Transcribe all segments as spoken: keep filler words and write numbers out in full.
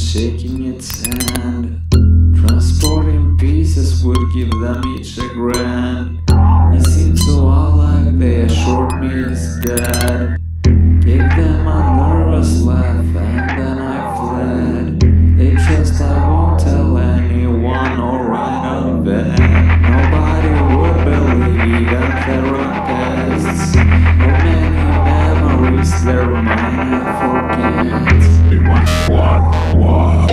shaking its hand. Transporting pieces would give them each a grand. It seemed so odd, like they assured me it's dead. Gave them a nervous laugh and then I fled. They trust I won't tell anyone or write on bed. Nobody would believe even therapists. How many memories their mind forgets. It went what, what,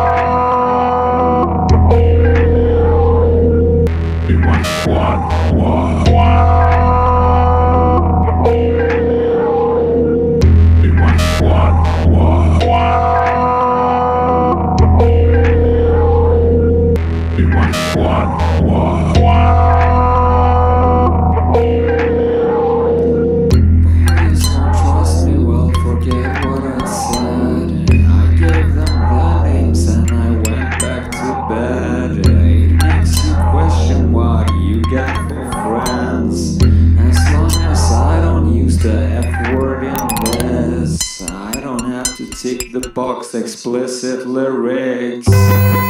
it went what, what, it went what, what, it went what, what. Please don't trust me, well forget what I said. I gave them their names and I went back to bed. It makes you question what you got for friends. As long as I don't use the F word in this, I don't have to tick the box explicit lyrics.